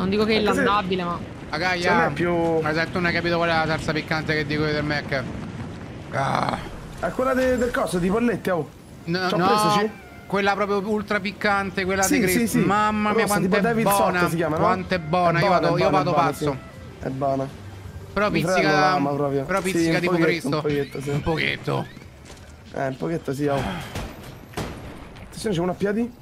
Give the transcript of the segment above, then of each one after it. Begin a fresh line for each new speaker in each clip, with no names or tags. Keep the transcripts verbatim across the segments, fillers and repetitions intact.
Non dico che è illandabile, ma...
Ragazzi,
più...
ma se tu non hai capito qual è la salsa piccante che dico io del Mac? Ah.
È quella de, del coso, di pollette, oh.
No,
C'ho
no,
preso,
quella proprio ultra piccante, quella
sì,
di Chris.
sì, sì.
Mamma mia,
Rossa,
quanto è buona.
si chiama, no?
Quanto è buona,
è
io vado,
buona,
io vado
buona,
pazzo.
Sì. È buona.
Però
Mi
pizzica,
l'ama proprio.
però pizzica
sì,
tipo
pochetto,
Cristo.
Un pochetto, sì.
Un pochetto.
Eh, un pochetto, sì, oh. Attenzione, c'è uno a piedi.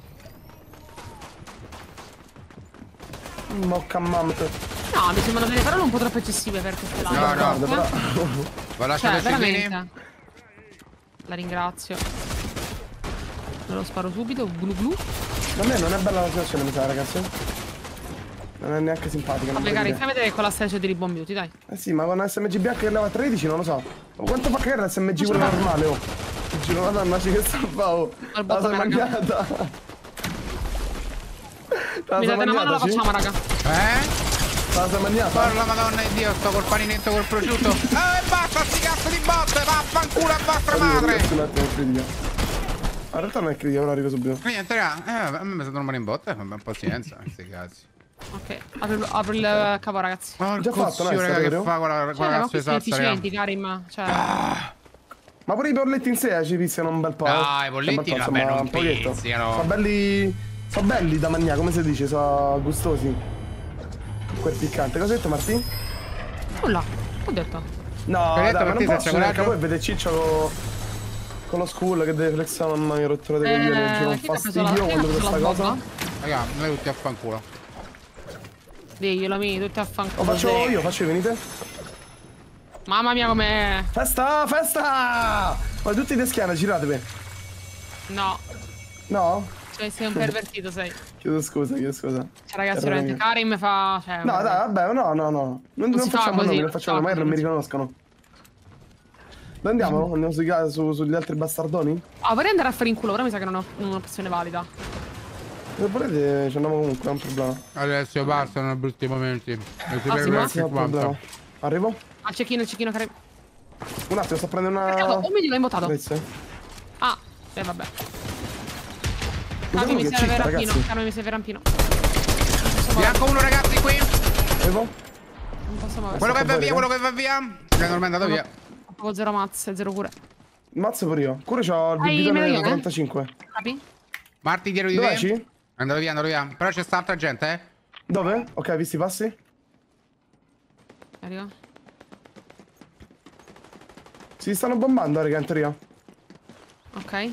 Mocca mamma.
No, mi sembrano delle parole un po' troppo eccessive per queste live.
No, no,
però...
Va lasciato
cioè, veramente.
scendere.
La ringrazio. Me lo sparo subito, glu glu.
Da me non è bella la situazione, mi sa, ragazzi. Non è neanche simpatica.
Vabbè, cari, fammi vedere con la stage di Ribbon Beauty, dai.
Eh sì, ma con la S M G bianca che leva tredici non lo so. Ma quanto fa cagare la S M G quella normale, oh? Giro, madonna, ci che sta fa, oh. La sei mangiata.
Mi date una mano, la facciamo, raga.
Eh?
La sei mangiata?
Parla madonna di Dio, sto col paninetto col prosciutto. Eh, basta sti cazzo di botte, vaffanculo a vostra madre.
Un attimo, critica. In realtà non è critica, ora arrivo subito.
Niente, raga, eh, a me mi sono normale in botte, ma un po' pazienza, questi cazzi.
Ok, apro, apro il capo, ragazzi.
Oh,
già fatto,
raga, che fa con la, con
cioè,
la
ma
sua
sono
salsa,
efficienti, Karim. Cioè...
Ah.
Ma pure i polletti in sé ci pizziano un bel po'.
Dai, i polletti,
insomma,
vabbè, non
un pochetto.
pizziano.
Sono belli. Sono belli da mangiare, come si dice, sono gustosi. Quel piccante. Cosa hai detto, Martì?
Nulla, ho detto.
No,
detto,
dai, ma non
Martì,
posso neanche poi vedere Ciccio con, con lo school che deve flexare, mamma mia, rottura dei coglioni, mi giro un fastidio quando vedo questa cosa.
Raga, noi tutti a fanculo.
Diglielo, mi, tutti a fanculo.
Lo faccio io, faccio, venite.
Mamma mia, com'è.
Festa, festa! Ma tutti di schiena, giratevi.
No.
No?
Cioè, sei un pervertito, sei.
Chiedo scusa, chiedo scusa.
Cioè, ragazzi, veramente Karim fa... Cioè,
no, dai, vabbè, no, no, no. Non, non, non facciamo
così,
nomi, non facciamo nomi, magari non mi riconoscono. Dove andiamo? Andiamo su, su, sugli altri bastardoni?
Ah, vorrei andare a fare in culo, ora mi sa che non ho un'opzione valida.
Se volete ci andiamo comunque, è un problema.
Adesso bastano brutti momenti.
Ah, sì, ma?
Sì, è un problema. Arrivo?
Al cecchino, il cecchino, Karim.
Un attimo, sto prendendo una...
Oh, mi l'ho imbottato.
Grazie.
Ah, eh vabbè. Cami, mi serve rampino, Cami, mi serve rampino.
Bianco uno, ragazzi, qui.
Arrivo?
Non posso muovere.
Quello che va via, quello che va via. Non è andato via.
Ho proprio zero mazze, zero cure.
Mazzo pure io. Cure c'ho il bibitone del trentacinque.
Capi?
Marti dietro di
te.
Dove è andato via, è andato via. Però c'è sta altra gente, eh.
Dove? Ok, visti i passi?
Arriva.
Si stanno bombando, raga, in teoria.
Ok.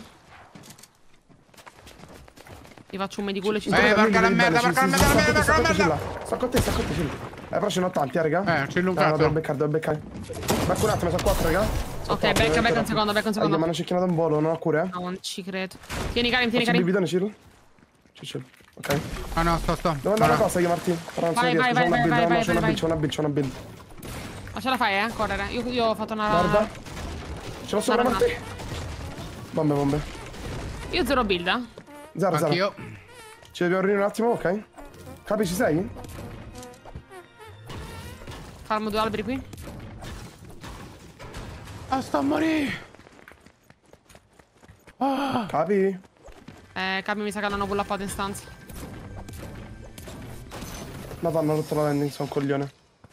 Ti faccio un mediculo e ci
sto. Eh, porca la merda, porca la merda, porca la merda, porca la merda.
Sto con te, sto con te, Cilla. Eh, però ce n'ho tanti, eh, raga.
Eh, c'è un
cazzo. No, devo beccare, devo beccare. Becco un attimo, sono quattro, raga.
Ok, becca, becca un secondo, becca un secondo.
Ma non c'è chiamato un volo, non ho cure, eh?
No, non ci credo. Tieni Karim, tieni
Faccio
Karim.
il bibitone, Cilla. C'è, c'è. Ok.
Ah no, sto, sto.
Dove andare la cosa io, Martino?
Vai, vai, vai, vai, vai, vai,
C'è una
vai.
build, c'è una build, c'è una build.
Ma ce la fai, eh? Correre. Io, io ho fatto una...
Guarda. Ce l'ho sopra, Martino. Bombe, bombe.
Io zero build, eh?
Zero, zero.
Anch'io.
Ci dobbiamo riunire un attimo, ok? Capi, ci sei?
Farmo due alberi qui.
Ah, sto a morire.
Ah. Capi?
Eh, Capi mi sa che hanno pullappato in stanza.
Madonna, ho rotto la landing, sono un coglione.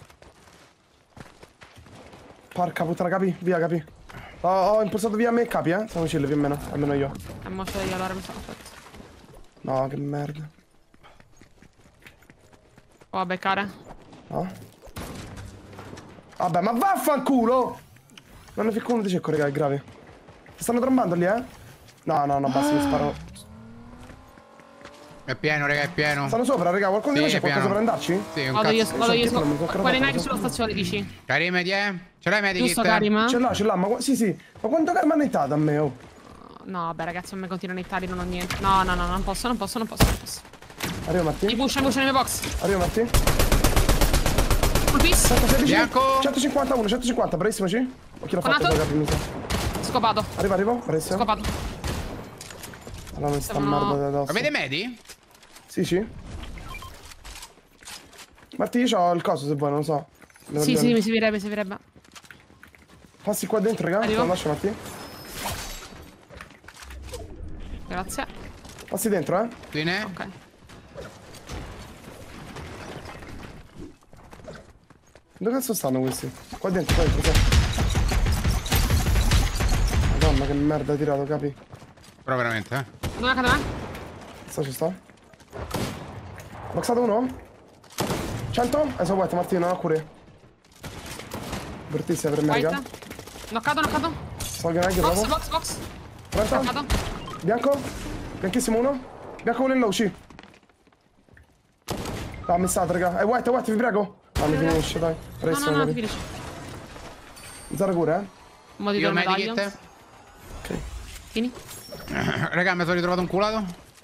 Porca puttana, Capi, via, Capi. Ho, ho impulsato via me e Capi, eh? Siamo chill più o meno, almeno io.
E mo c'è io, allora mi sono fatto.
No, che merda.
Oh, a beccare.
No? Vabbè, ma vaffanculo! Non ne ficco uno di cecco, raga, è grave. Ti stanno trombando lì, eh? No, no, no, basta, mi sparo.
È pieno, raga, è pieno.
Stanno sopra, raga, qualcuno di voi c'è qualcosa per andarci?
Sì, un
vado io,
cazzo.
vado io. Quale
navi
navi sulla stazione, dici?
Karim, ti è? Ce l'hai medikit?
Giusto, Karim?
Ce l'ho, ce l'ho, ma sì, sì. Ma quanto karma hanno ittato a me, oh?
No, vabbè, ragazzi, non mi continuano a ittare, non ho niente. No, no, no, non posso, non posso, non posso, non posso.
Arriva, Martì.
Mi push, mi push nei miei box.
Arriva, Martì.
Full piece.
centosedici.
Bianco.
centocinquantuno, centocinquanta, bravissimo, ci? O chi l'ha fatto?
Conato?
Capi, mi sa.
Scopato.
Arriva, arrivo, bravissimo.
Scopato.
Allora, mi sta
Siamo-
merda addosso.
Avete medi?
Sì, sì. Martì, io c'ho il coso se vuoi, non lo so. Me lo
Sì,
do-
sì, mi servirebbe, mi servirebbe.
Passi qua dentro, raga.
Arrivo.
Lo lascio, Martì.
Grazie.
Passi dentro, eh.
Qui ne?
Ok.
Dove cazzo stanno questi? Qua dentro, qua dentro, sì. Madonna che merda hai tirato, capi?
Però veramente, eh.
Dove è cadere?
Sta ci sta. Boxato uno? cento? Eh, so guarda Martino, non ho cure. Bruttissima per me,
White.
raga.
Knoccato, knoccato.
Sto che
Box,
dopo.
box, box.
trenta.
Knoccato.
Bianco. Bianchissimo uno. Bianco uno in low, C. Ah, missato, raga. Eh, white, white, vi prego. Ah, mi finisce, dai.
No,
Presto,
no, no, ti
capi.
finisci.
Zero cure, eh.
Mo ti do
Io
il
medikit.
medaglia.
Ok.
Fini.
Raga, mi sono ritrovato un culato.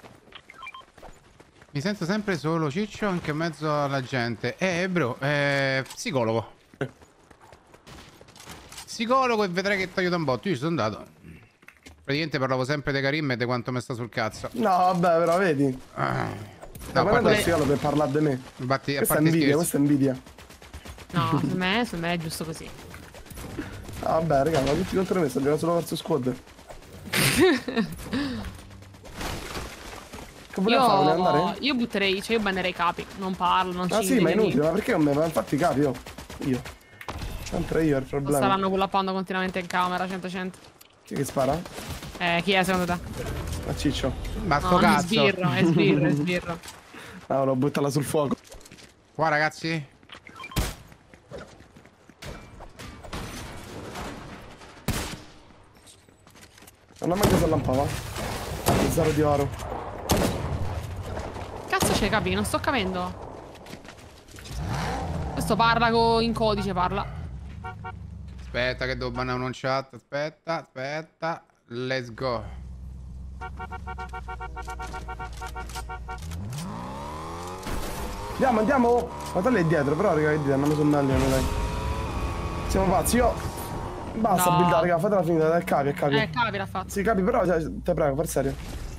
Mi sento sempre solo ciccio anche in mezzo alla gente. Eh, bro, eh, psicologo. Psicologo e vedrai che ti aiuta un botto. Io ci sono andato. Praticamente parlavo sempre di Karim e di quanto mi sta sul cazzo.
No, vabbè, però vedi.
Ah.
No,
No,
guarda
poi-
il fiolo per parlare di me.
Infatti, a
Questa è
parte
invidia,
scherzi.
questa è invidia.
No, per me, per me è giusto così.
Ah, vabbè, raga, ma tutti contro me, sto giocando solo verso squad. Che voleva fare? Voleva
Io,
andare?
io butterei, cioè io bannerei i capi. Non parlo, non ci
Ah sì, ma è
vieni.
inutile, ma perché non me ma infatti capi io? Io. Sempre io è il
Non
problema.
staranno pullappando continuamente in camera, cento cento.
Chi che spara?
Eh, chi è secondo te?
A Ciccio.
Ma sto
No, è
cazzo.
sbirro, è sbirro, è sbirro.
Ah, no, buttala sul fuoco.
Qua ragazzi.
Non ha mancato la lampava. Ah, zero di oro.
Cazzo c'è, capi? Non sto capendo. Questo parla co- in codice, parla.
Aspetta che devo bannare un chat. Aspetta, aspetta. Let's go.
Andiamo, andiamo! Guarda lei è dietro, però raga, che dite, andiamo sul meglio, dai. Siamo pazzi, io... Basta
No.
buildare, raga, fatela finita, dai, capi, è capi.
Eh, capi l'ha fatto.
Sì, capi, però, cioè, te prego, per serio.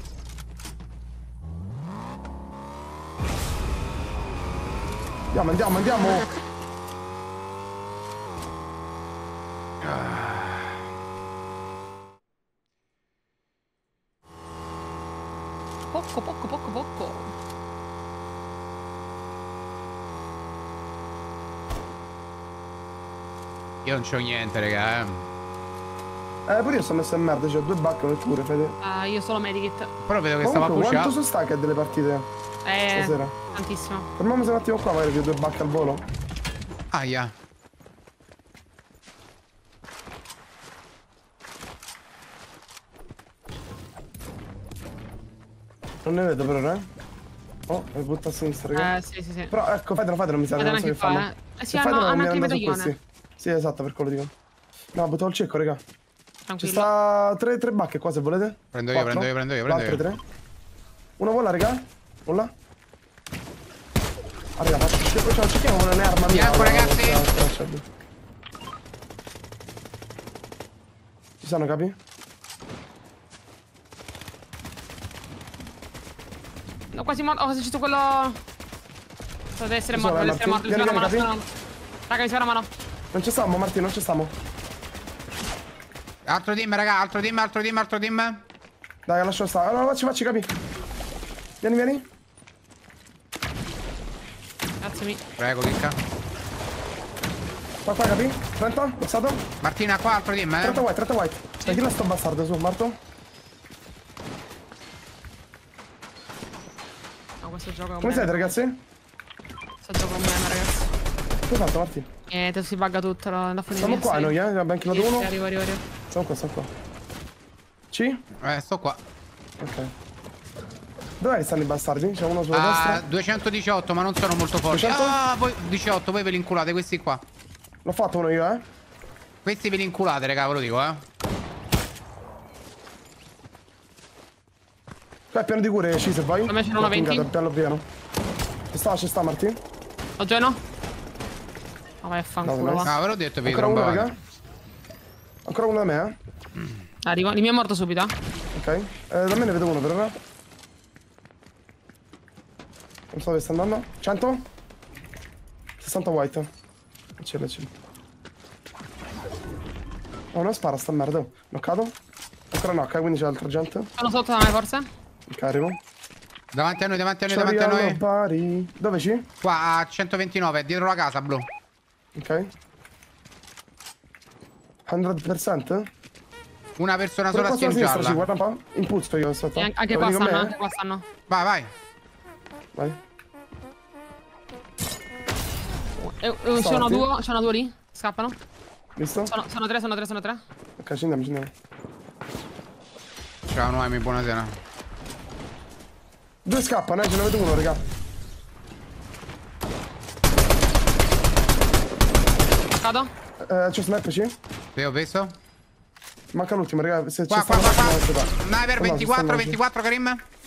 Andiamo, andiamo, andiamo!
Poco, poco, poco, poco.
Io non c'ho niente, raga, eh.
Eh, pure io sto messo in merda, c'ho due bacche per cure, fede.
Ah, io solo medikit.
Però vedo che stava a
Comunque, quanto
pushare.
sono stanche delle partite
Eh,
stasera?
tantissimo.
Fermiamoci un attimo qua, magari che ho due bacche al volo.
Aia.
Non ne vedo però, eh. Oh, mi butta a sinistra, raga.
Eh, sì, sì, sì.
Però ecco, fatelo, fatelo, mi sa che
Guarda
non so che
anche qua,
fanno.
eh. Eh, sì,
Se
hanno,
fatelo, non
hanno
mi
anche il
andate su
medaglione.
questi. Sì, esatto, per quello dico. No, butto il cieco, raga. Ci
Tranquillo.
sta tre, tre bacche qua se volete.
Prendo io,
Quattro.
prendo io, prendo io, prendo
Altre
io.
tre. Uno vola, raga. Vola. Ah, raga, faccio. Ciao, cerchiamo una arma mia.
Bianco,
no,
ragazzi.
no, no, no, no. Ci sono, capi?
No, quasi morto. Oh, quasi c'è quello. Deve essere
Ci
morto,
sono,
deve essere morto. Mi
Martino.
spara la
Vieni,
mano.
vieni,
Raga, mi spara la mano.
Non ci stiamo, Martino, non ci stiamo.
Altro team, raga, altro team, altro team, altro team.
Dai, lascia stare. Allora, facci, facci, capi? Vieni, vieni.
Grazie mille.
Prego, chicca.
Qua, qua, capi? trenta, passato.
Martina, qua altro team,
trenta
eh.
white, trenta white. Dai, chi la sto bastardo su, Marto?
No, questo gioco è un
Come siete,
meme.
ragazzi?
Questo gioco è un meme, ragazzi.
Che hai fatto, Martino?
Niente, si bugga tutto. La fine
Siamo qua noi, eh? Abbiamo chiamato uno.
Arrivo, arrivo, arrivo.
Siamo qua, siamo qua. C?
Eh, sto qua.
Ok. Dove stanno i bastardi? C'è uno sulla
Ah,
destra.
duecentodiciotto, ma non sono molto forti.
duecento?
Ah, voi diciotto, voi ve li inculate, questi qua.
L'ho fatto uno io, eh?
Questi ve li inculate, raga, ve lo dico, eh.
Qua è pieno di cure, C se vuoi.
A me ce n'ho una venti.
È piano pieno. Ci sta, ci sta, Martì.
Ho già no? Ma vai a fanculo,
No,
va.
Ah, ve l'ho detto, vi
Ancora uno,
trombate.
raga. Ancora uno da me, eh?
Arrivo. Il mio è morto subito, eh.
Ok. Eh, da me ne vedo uno, però, raga. Non so dove sta andando. cento? sessanta white. C'è, c'è. Oh, non spara sta merda. Oh. Knoccato? Ancora knocca, quindi c'è altra gente.
Sono sotto da me, forse?
Ok, arrivo.
Davanti a noi, davanti a noi, davanti a noi.
Pari. Dove ci?
Qua a centoventinove, dietro la casa, blu.
Ok. cento per cento?
Una persona
Pure
sola
qua
si
sulla sinistra, sì,
gialla.
guarda un po'. Impulso io, aspetta.
E an- anche
Lo
qua
vedi con
stanno,
me?
anche qua stanno.
Vai, vai.
Vai.
Eh, eh, c'è una duo, c'è una duo lì. Scappano.
Visto?
Sono, sono tre, sono tre, sono tre.
Ok, scendiamo, scendiamo.
Ciao Noemi, buonasera.
Due scappano, eh, ce ne vedo uno, raga.
Cado.
Eh, c'è sniper, sì?
Sì, ho visto?
Manca l'ultimo, raga. Se
Qua,
c'è
qua, qua, qua.
Sniper
Sniper ventiquattro, ventiquattro, Karim.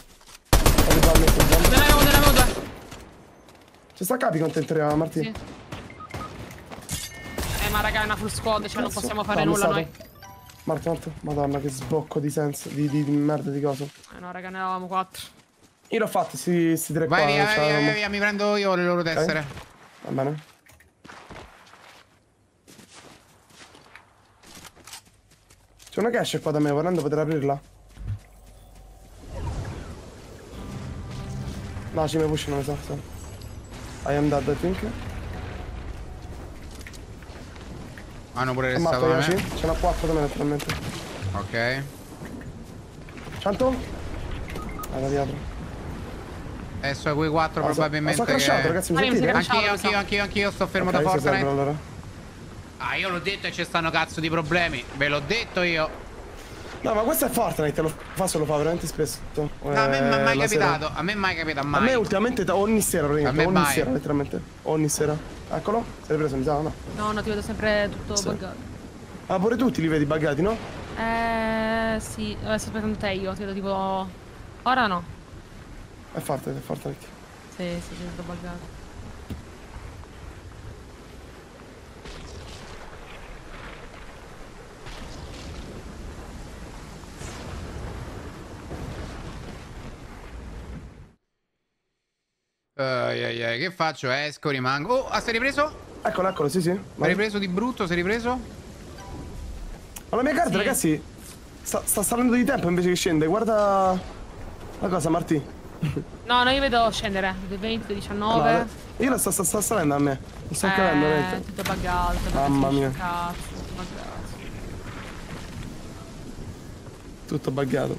Ne avevo, ne avevo due.
Ci sta capi contenteremo, Martì.
Sì. Eh, ma raga, è una full squad, cioè non
Cazzo,
possiamo fare
dammi
nulla
stato.
noi.
Marta, Marta, madonna, che sbocco di senso, di, di, di merda di cosa.
Eh no, raga, ne avevamo quattro.
Io l'ho fatto, sti, sti tre
Vai
qua.
via,
cioè,
vai via,
non-
via, via, mi prendo io le loro tessere.
Va bene. C'è una cache qua da me, volendo poter aprirla. No, ci mi push, non mi sa. So. I am dead, I think.
Hanno pure
È
restato
matto,
da
Yashi.
me.
Ce n'ha quattro da me, naturalmente.
Ok.
cento? Ah, da dietro.
Adesso quei quattro
Ah, so-
probabilmente
sono crashato,
che...
ragazzi, mi
Mario, mi
sentite?
sei
Anch'io,
crashato,
anch'io, anch'io, anch'io sto fermo
Ok,
da
si
Fortnite.
serve, allora.
Ah, io l'ho detto e ci stanno cazzo di problemi. Ve l'ho detto io.
No, ma questo è Fortnite, lo fa se lo fa veramente spesso.
No, a me mi è
Eh,
mai
la
capitato.
sera.
A me è mai capitato,
A
mai.
me ultimamente da- ogni sera, praticamente,
A me
ogni
mai.
sera, letteralmente. Ogni sera. Eccolo, se l'hai preso, mi sa, no?
No, no, ti vedo sempre tutto
Sì.
buggato.
Ah, pure tutti li vedi buggati, no?
Eh, sì, vabbè, sto aspettando te io, ti vedo tipo... Ora no.
È Fortnite, è Fortnite.
Sì, sì, sì, tutto buggato.
Ai ai ai, che faccio? Esco, rimango. Oh, ah, sei ripreso?
Eccolo, eccolo, sì, sì.
Sei
Vai.
ripreso di brutto? Sei ripreso?
Ma la mia carta,
Sì.
ragazzi, sta, sta salendo di tempo invece che scende. Guarda la cosa, Martì.
No, no, io vedo scendere. venti, diciannove.
No, io la sta, sta, sta salendo a me. Mi sto calando,
eh,
veramente.
tutto buggato. tutto
Mamma mia.
Cazzo, tutto buggato.
Tutto buggato.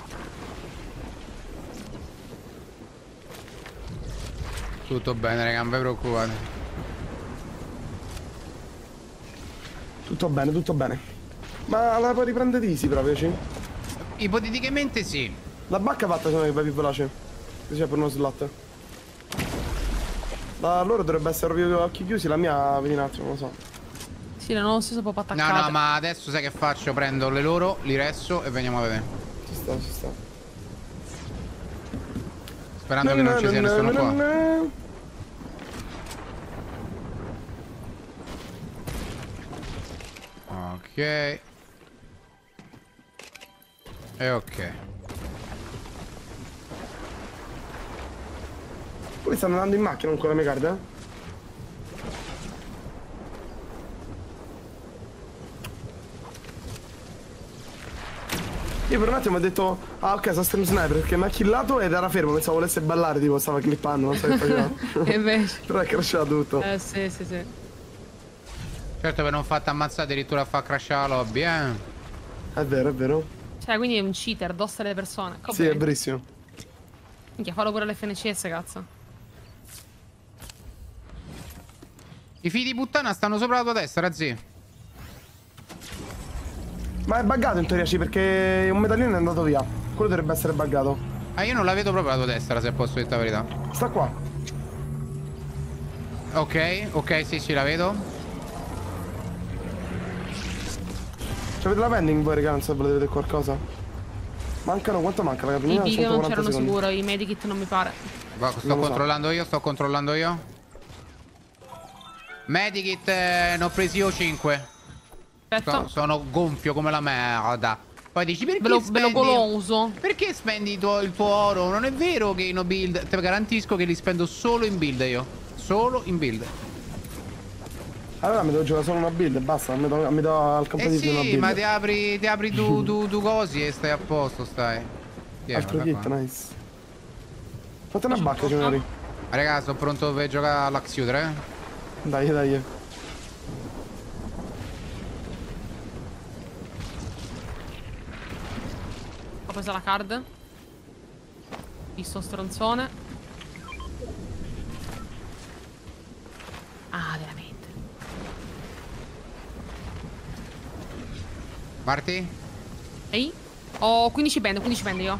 Tutto bene, raga, non vi preoccupate.
Tutto bene, tutto bene. Ma la puoi riprendere easy proprio, sì?
Ipoteticamente sì.
La bacca fatta secondo me va più veloce. Così per uno slot. La loro dovrebbe essere proprio a occhi chiusi, la mia vedi un attimo, non lo so.
Sì, non ho stesso proprio
No,
attaccato.
no, ma adesso sai che faccio? Prendo le loro, li resto e veniamo a vedere.
Ci sta, ci sta.
Sperando che non ci sia nessuno qua. Ok. E ok.
Quelli stanno andando in macchina con la mia carta, eh? Io per un attimo ho detto, ah ok, sono stream sniper perché mi ha killato ed era fermo, pensavo volesse ballare, tipo stava clippando, non so che faceva.
E invece...
Però è crashato tutto.
Eh, sì, sì, sì.
Certo per non fatta ammazzare addirittura a far crashare la lobby, eh.
È vero, è vero.
Cioè, quindi è un cheater, dossa le persone.
Sì, è verissimo.
Minchia, fallo pure l'F N C S, cazzo.
I figli di puttana stanno sopra la tua testa, razzi.
Ma è buggato in teoria, sì, perché un medallino è andato via. Quello dovrebbe essere buggato.
Ah, io non la vedo proprio la tua destra, se posso dire la verità.
Sta qua.
Ok, ok, sì, sì, la vedo.
Cioè, avete la vending voi, raga, non so se volete vedere qualcosa. Mancano, quanto manca, raga?
I big non
centoquaranta
c'erano
secondi.
sicuro, i medikit non mi pare.
Va, sto
Non lo so.
controllando io, sto controllando io. Medikit eh, ne ho presi io cinque.
Aspetta,
Sono gonfio come la merda. Poi dici perché
ve lo, ve
spendi...
lo goloso.
Perché spendi il tuo, il tuo oro? Non è vero che in build. Te garantisco che li spendo solo in build io. Solo in build.
Allora mi devo giocare solo una build e basta, mi do, mi do al
Eh
competitivo una
sì,
build.
ma ti apri, ti apri tu, tu, tu cosi e stai a posto, stai. Tieni,
Altro
guarda
kit,
qua.
nice. Fate una bacca, signori.
Raga, sono pronto per giocare all'Axe Shooter, eh.
Dai, dai.
presa la card. Visto stronzone. Ah, veramente.
Marti?
Ehi? Ho quindici bende, quindici bende io.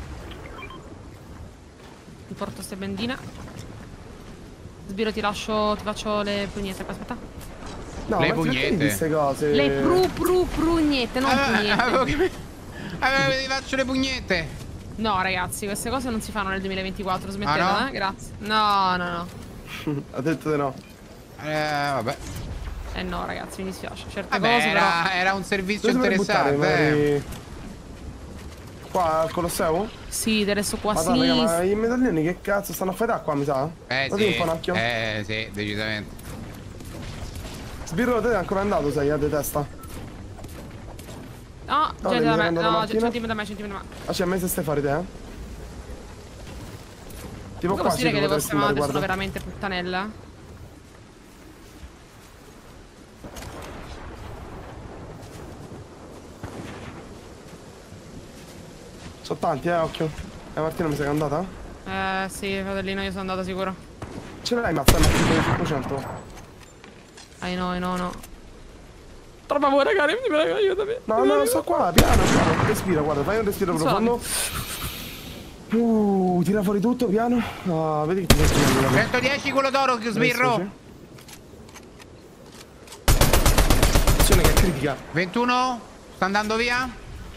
Mi porto ste bendine. Sbiro, ti lascio, ti faccio le pugnette, aspetta.
No,
Le
ma perché
pugnette.
di queste cose.
Le pru pru prugnette, non
Avevo
pugnette.
che... Avevo che ti faccio le pugnette.
No, ragazzi, queste cose non si fanno nel duemilaventiquattro, smettete,
Ah, no?
eh? Grazie. No, no, no.
Ha detto di no.
Eh, vabbè.
Eh no, ragazzi, mi dispiace. Certe
Vabbè,
cose,
era,
però.
era un servizio
Dove si vuole buttare,
interessante. eh.
magari? Qua al Colosseo?
Sì, adesso qua a
Madonna, raga,
sinistra.
ma i medaglioni che cazzo stanno a fare qua, mi sa?
Eh
Date
sì.
un po' un occhio.
Eh sì, decisamente.
Sbirro, te ancora andato, sei, a de testa.
No,
No,
gente
devi
da me.
andare
No,
stamattina?
centimetro da me, centimetro da me.
Ah, c'è a me se stai fuori te, eh? Tipo
Come
qua
posso
sì
dire
che
che le
potresti
vostre
andare,
madri sono
guarda.
veramente puttanelle?
Sono tanti, eh, occhio. Eh, Martina mi sa che è andata?
Eh, sì, fratellino, io sono andata sicuro.
Ce l'hai, mazza, ma cinquecento.
Ah, no, no, no. Troppo paura, cari, mi prego, aiutami.
No, no, sto qua, piano, piano. Respira, guarda, fai un respiro profondo. Uh, tira fuori tutto, piano. Ah, vedi che ti senti meglio.
centodieci quello d'oro, sbirro.
Attenzione che è critica.
ventuno. Sta andando via?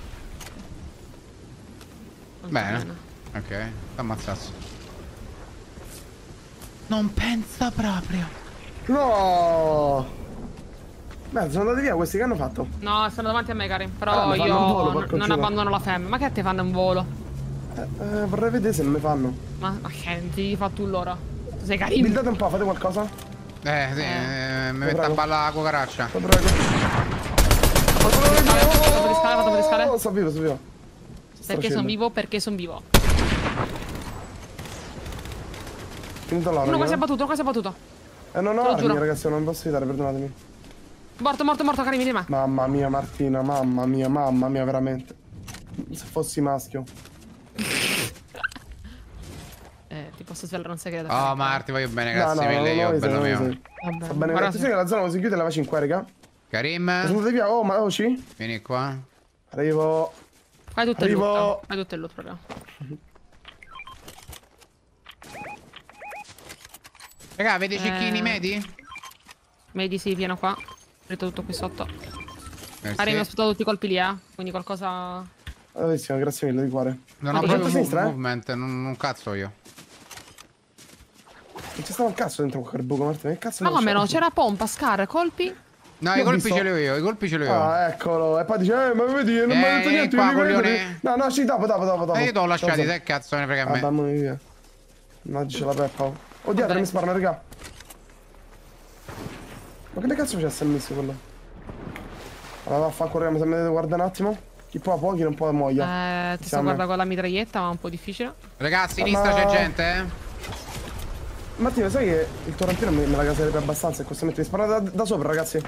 Bene. Ok, ammazzasso. Non pensa proprio.
No! Beh, sono andati via questi che hanno fatto.
No, stanno davanti a me, cari. Però
Ah, mi fanno
io
un volo,
non-
porco
non
Giuda.
abbandono la femmina. Ma che te fanno un volo?
Eh, eh, vorrei vedere se non mi fanno.
Ma, ma che ti fa tu loro? Tu sei carino.
Buildate un po', fate qualcosa.
Eh, sì,
Eh.
eh, mi metto a
prego.
ballare la cucaraccia.
Ti prego.
Dopo di scale, dopo di scale.
Oh, sto vivo, sto vivo. Sto
Perché sono
scendendo.
vivo? Perché sono vivo.
Finito l'oro.
Uno qua si è
io.
battuto, uno qua si è battuto.
Eh, non ho
te lo
armi,
giuro.
ragazzi, non posso evitare, perdonatemi.
Morto, morto, morto, cari, vieni di me.
Mamma mia, Martina, mamma mia, mamma mia, veramente. Se fossi maschio.
Eh, ti posso svelare un segreto.
Oh,
cari.
Marti, voglio bene,
No,
grazie
no,
mille,
no,
io,
no,
bello
no,
mio.
no,
Vabbè,
Va bene,
guarda
attenzione che la zona si chiude e leva cinque, raga.
Karim,
Sono andati via, oh, ma oh, ci?
vieni qua.
Arrivo.
Fai tutto il
Arrivo.
loot. Fai tutto il loot proprio.
Raga, avete
Eh.
cecchini medi?
Vedi, sì, pieno qua. Metto tutto qui sotto.
Merci.
Cari, mi ho aspettato tutti i colpi lì, eh. Quindi qualcosa.
Bravissimo, grazie mille di cuore.
Non ho
Guarda,
proprio
a sinistra,
move-
eh?
movement, non, non cazzo io.
Non ci stava un cazzo dentro quel buco, Martina. Che cazzo
Ma
non
come
c'è?
no? C'era pompa, scar, colpi.
No,
Io
i
ho
colpi
visto-
ce li ho io, i colpi ce li ho io.
Ah, eccolo. E poi dice, eh, ma vedi, non mi
Eh,
ha detto niente.
qua,
mi ricordo
coglione.
di- No, no, sì, dopo, dopo, dopo. dopo.
E io ti ho lasciati,
Cosa?
te cazzo me ne frega a
Ah,
me.
dammi via. No, dice la Peppa. Oh, dietro
Vabbè.
mi sparano, raga. Ma che cazzo c'è messo quello? Allora, vaffanculo, raga, mi sembra di guardare un attimo. Chi può, può, chi non può, muoia.
Eh, ti sto
Siamo-
guardando con la mitraglietta, ma è un po' difficile.
Ragazzi, a sinistra
Ah,
c'è
no.
gente, eh.
Martina, sai che il torrentino me, me la caserebbe abbastanza e questo mette mi spara da, da sopra, ragazzi.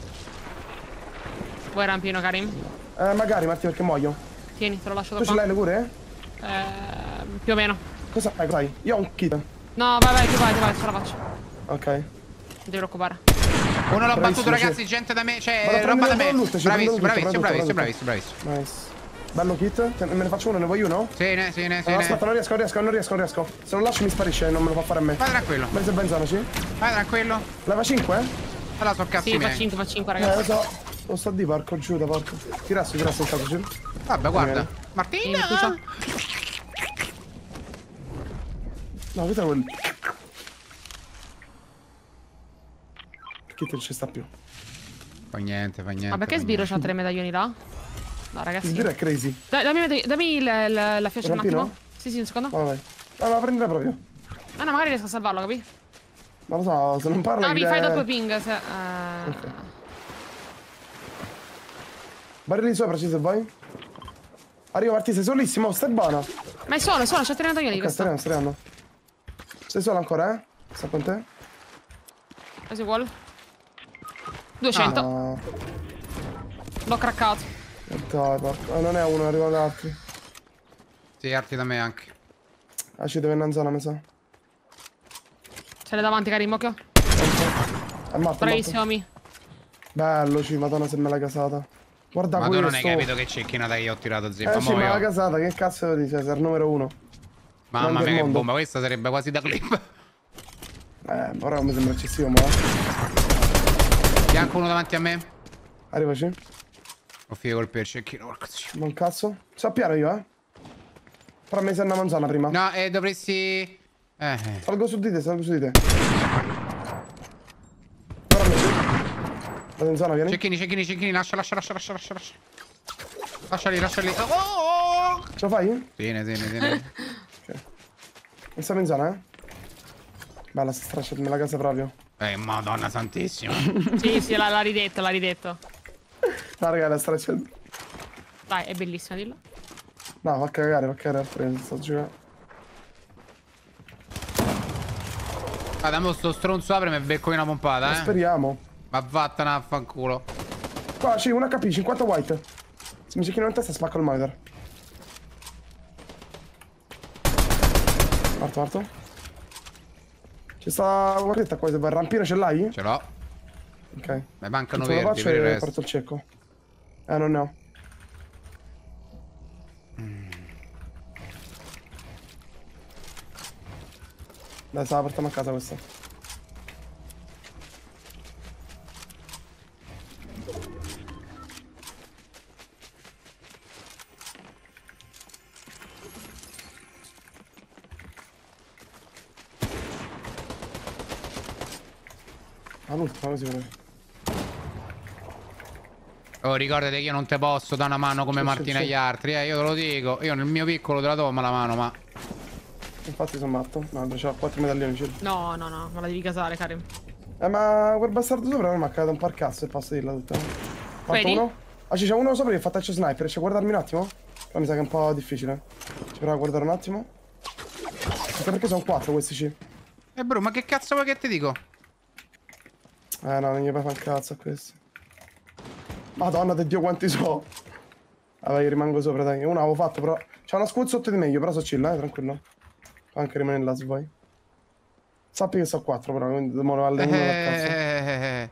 Vuoi rampino, Karim?
Eh, magari, Martina, perché muoio.
Tieni, te lo lascio da
Tu ce
qua.
l'hai le cure?
Eh, più o meno.
Cosa hai? Cosa hai? Io ho un kit.
No, vai, vai, tu vai, tu vai, ce la faccio.
Ok.
Non ti preoccupare.
Uno l'ho
Bravissimo,
battuto, ragazzi,
sì.
gente da me,
Vado
cioè,
a
roba
prendere
da
un po'
me.
di loot, ci
Bravissimo,
prendo
bravissimo,
tutto,
bravissimo,
prendo
bravissimo,
tutto,
bravissimo.
Nice. Bello kit. Te- Me ne faccio uno, ne vuoi uno?
Sì, ne, sì, ne, sì,
No,
ne.
aspetta, non riesco, non riesco, non riesco, non riesco. Se non lascio mi sparisce, non me lo fa fare a me.
Vai tranquillo,
Mezzo benzano, sì?
vai tranquillo.
Leva cinque?
Allora sono cazzi
Sì, fa
miei.
cinque, fa cinque,
Eh, lo
ragazzi.
so. Lo so di porco giù da porco. Tirasso, tirasso in caso, sì?
Vabbè, guarda.
Bene.
Martina!
Vieni, scusa.
No, vedete quel... Il kit non ci sta più.
Fa niente, fa niente.
Ma perché
fa
Sbiro
niente.
c'ha tre medaglioni là? No, ragazzi.
Il giro è crazy.
Dai, dammi, dammi, dammi il- il- la fioccia un
Rampino?
attimo. Sì, sì, un secondo.
Vai, vai. Ah, ma prendila proprio.
Ah, no, magari riesco a salvarlo, capi?
Non lo so, se non parla...
Ah, mi
che-
fai doppio ping se... eh,
Barili sopra, ci se vuoi? Arrivo, Marti, sei solissimo, stai buona.
Ma è solo, è solo, c'ha tre medaglioni
Ok,
questo.
stai arrivando, stai arrivando. Sei solo ancora, eh? Sta con te?
Cosa vuole? duecento.
Ah,
L'ho craccato.
dai, porco. Eh, non è uno, arrivano gli altri.
Sì, arti da me anche.
Ah, ci deve in zona, mi sa.
Ce l'hai davanti, Karim, occhio.
È morto,
Bravissimo, mi.
Bello, ci, madonna se me l'ha casata. Guarda
Ma tu
questo.
non hai capito che cecchinata che io ho tirato, zio.
Eh
Ma
sì,
mo
me l'ha
io-
casata, che cazzo devo dire? Cesar, numero uno.
Mamma
Grande
mia che
mondo.
bomba, questa sarebbe quasi da clip.
Eh, ora mi sembra eccessivo, ma...
Bianco uno davanti a me.
Arrivaci.
Ho finito col per cecchino, porca zio.
Buon cazzo. Sappiare io, eh. Però mi sei una manzana prima.
No, eh, dovresti... Eh, eh.
Salgo su di te, salgo su di te. Ora mi vado in zona, vieni.
Cecchini, cecchini, cecchini, lascia, lascia, lascia, lascia, lascia, lascia. Lasciali, lasciali. Oh, oh, oh.
Ce la fai?
Tieni, tieni, tieni.
Mi stiamo in zona, eh. Bella, sta straccia, me la casa proprio.
Eh, madonna santissima.
Sì, sì, l'ha l'ha ridetto, l'ha ridetto.
No, raga, la straccia...
Dai, è bellissima, dillo.
No, fa cagare, fa cagare al preso, sto giocando.
Guarda, mo sto stronzo apre e mi becco una pompata, eh.
Speriamo.
Ma vattene a fanculo.
Qua c'è una H P, cinquanta white. Se mi cecchinano in testa spacco il monitor. Morto, morto. C'è sta guardetta qua, il rampino ce l'hai?
Ce l'ho.
Ok.
Mi mancano
Se lo
verdi
faccio
per il
e
resto.
porto il cieco. Eh, non ne ho. Dai, se la portiamo a casa questa. Ah, l'ultima così però.
Oh, ricordati che io non te posso dare una mano come
Sì,
Martina
sì,
agli
sì.
altri, eh. Io te lo dico. Io nel mio piccolo te la do ma la mano, ma...
Infatti sono matto. No, c'ho quattro medaglioni. C'è.
No, no, no, me la devi casare, Karim.
Eh, ma quel bastardo sopra non mi ha cagato un po' al cazzo e posso dirla tutta. Fatto
Vedi?
uno? Ah, c'è uno sopra che fa touch sniper. Riesci a guardarmi un attimo? Però mi sa che è un po' difficile. Ci provo a guardare un attimo. Anche perché sono quattro questi C.
Eh, bro, ma che cazzo vuoi che ti dico?
Eh, no, non gli fai fa un cazzo a questi. Madonna di Dio quanti so. Vabbè, io rimango sopra, dai. Uno avevo fatto, però... C'è una scudo sotto di me, io però so chill, eh, tranquillo. Può anche rimanere là se vuoi. Sappi che so quattro, però, quindi devo alle uno dal cazzo.
Eh,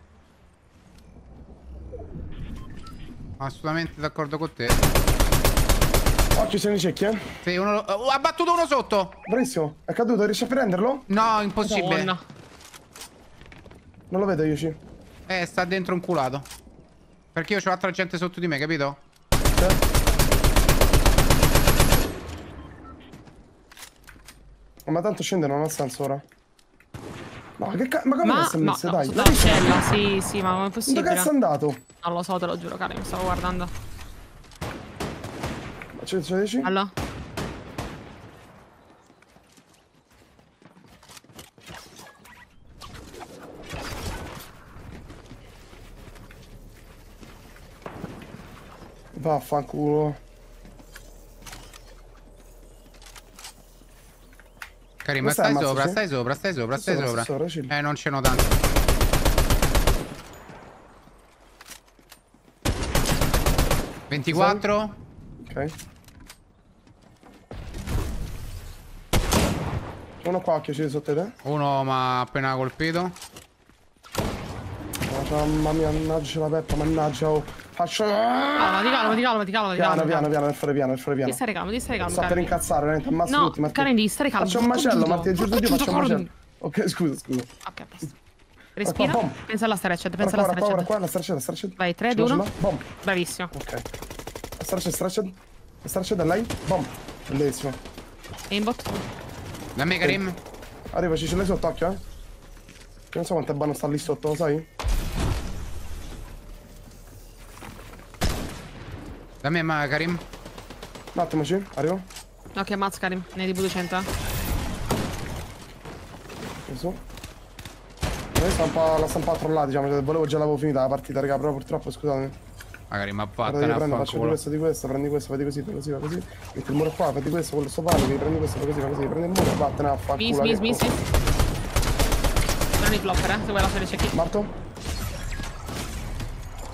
assolutamente d'accordo con te.
Oh, ci sono i cecchi, eh.
Sì, uno... Oh, ha battuto uno sotto!
Bravissimo. È caduto, riesci a prenderlo?
No, impossibile.
Madonna.
Non lo vedo io, C.
Eh, sta dentro un culato. Perché io ho altra gente sotto di me, capito?
Sì. Ma tanto scende non ha senso ora. No, che cazzo? Ma come
Ma,
è
no,
messo,
no,
dai?
no,
Dai,
cella, sì, sì, ma come è
dove
possibile?
cazzo è andato?
Non lo so, te lo giuro, Karim, mi stavo guardando.
Ma ce ce lo dici?
Allora?
Vaffanculo.
Karim,
Questa
stai
è
sopra,
ammazzo, sì?
stai sopra, stai sopra, stai
Sopra,
sopra.
sopra, chill.
Eh, non ce n'ho tanto. ventiquattro.
Ok. C'è uno qua che ci sotto te.
Uno mi ha appena colpito.
Oh, mamma mia, mannaggia la peppa, mannaggia. Oh. Faccio.
Calma, ti calma, ti calma, ti calma, ti
Piano,
calma.
piano, piano, per fare piano, per fare piano.
Devi stare calmo, devi stare calmo,
Sta per
Karim.
incazzare, veramente, ammazzo
No,
tutti, Marti.
Karim, devi stare calmo.
Faccio un macello, Marti, è giusto Dio, faccio un macello. Ok, scusa, scusa.
Ok, a posto. Respira.
Bom.
Pensa alla stretched, pensa
Guarda
alla
qua, guarda qua,
stretched.
guarda qua, la straccia, la straccia.
Vai, tre, due, uno.
Bom.
Bravissimo.
Ok. La straccia, straccia. La straccia da lei. Bom. Bellissimo.
Aimbot.
Da me, Karim.
Arrivaci, ce l'hai sotto, occhio, eh. Che non so quante banno sta lì sotto, lo sai?
Da me, ma Karim.
Un attimo, ci. Arrivo.
Ok, ammazza, Karim. Ne hai tipo duecento, eh.
Adesso. Noi sta un po', la sta un po' trollata, diciamo. Cioè, volevo già l'avevo finita la partita, raga, però purtroppo, scusatemi.
Ma Karim, ma
Guarda,
vattene
io
a
prendo, faccio di
fanculo.
questo, di questo, prendi questo, fai di così, fai così, fai così, metti il muro qua, fai di questo, quello sto palo, prendi questo, fai così, fai così, prendi il muro, vattene a fa
Miss,
culo.
miss, miss, miss. Non i flopper, eh, se vuoi lasciare check in.
Marto?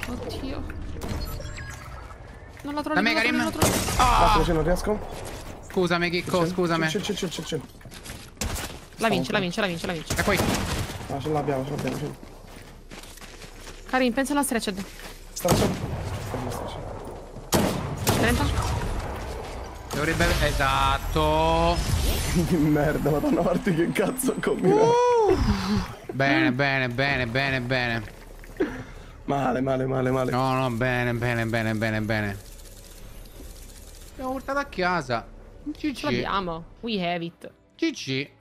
Oddio. Non la trovo,
Da me,
non la trovo,
Karim.
non la trovo.
Marto,
Ah!
così non riesco.
scusami, Chicco, scusami.
Chill, chill, chill, chill, chill.
La vince, la vince, la vince, la vince.
E poi.
No, ce l'abbiamo, ce l'abbiamo, chill.
Karim, pensa alla stretched.
Sta sotto.
trenta.
Dovrebbe. Esatto.
Merda, madonna, guardi che cazzo ho combinato.
Uh. Bene, bene, bene, bene, bene.
Male, male, male, male.
No, no, bene, bene, bene, bene, bene. Abbiamo portato a casa.
Ce
G G.
l'abbiamo. We have it.
G G.